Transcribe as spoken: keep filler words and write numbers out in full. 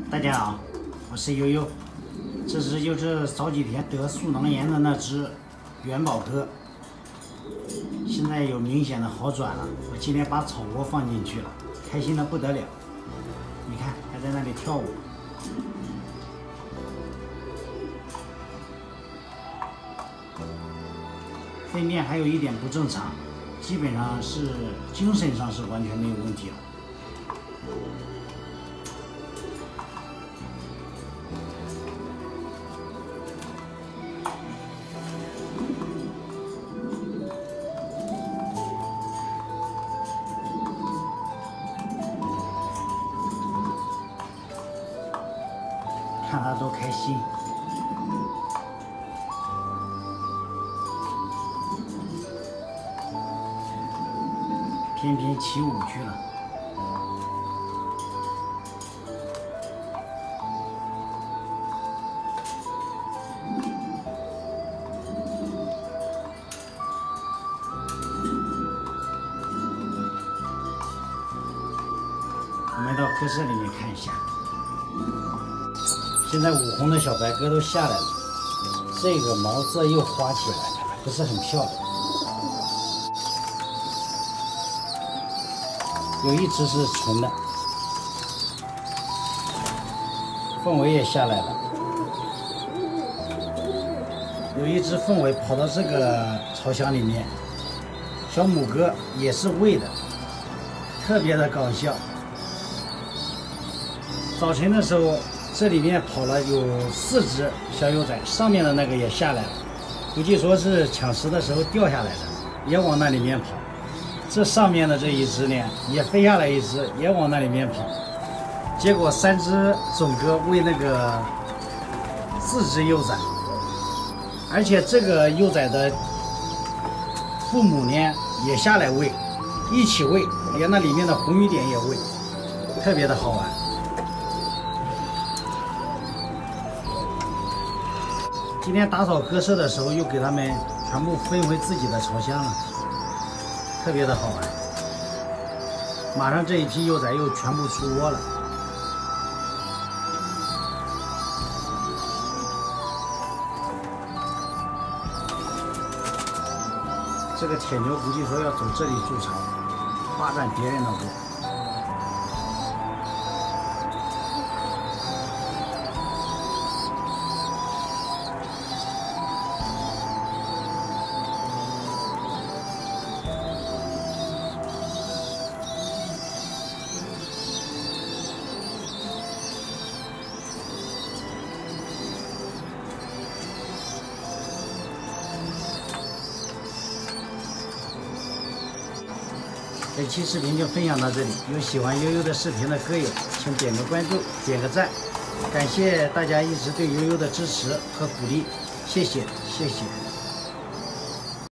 大家好，我是悠悠，这只就是早几天得素囊炎的那只元宝哥，现在有明显的好转了。我今天把草窝放进去了，开心的不得了。你看，还在那里跳舞。粪便还有一点不正常，基本上是精神上是完全没有问题了。看他多开心，翩翩起舞去了。我们到科室里面看一下。现在五红的小白鸽都下来了，这个毛色又花起来了，不是很漂亮。有一只是纯的，凤尾也下来了。有一只凤尾跑到这个巢箱里面，小母鸽也是喂的，特别的搞笑。早晨的时候，这里面跑了有四只小幼崽，上面的那个也下来了，估计说是抢食的时候掉下来的，也往那里面跑。这上面的这一只呢，也飞下来一只，也往那里面跑。结果三只种鸽喂那个四只幼崽，而且这个幼崽的父母呢也下来喂，一起喂，连那里面的红雨点也喂，特别的好玩。今天打扫鸽舍的时候，又给它们全部分回自己的巢箱了，特别的好玩。马上这一批幼崽又全部出窝了。这个铁牛估计说要走这里筑巢，霸占别人的窝。本期视频就分享到这里，有喜欢悠悠的视频的歌友，请点个关注，点个赞，感谢大家一直对悠悠的支持和鼓励，谢谢，谢谢。